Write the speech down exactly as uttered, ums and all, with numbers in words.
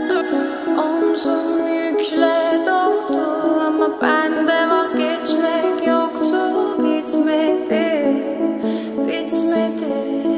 Omzum yükle doldu ama bende vazgeçmek yoktu. Bitmedi, bitmedi.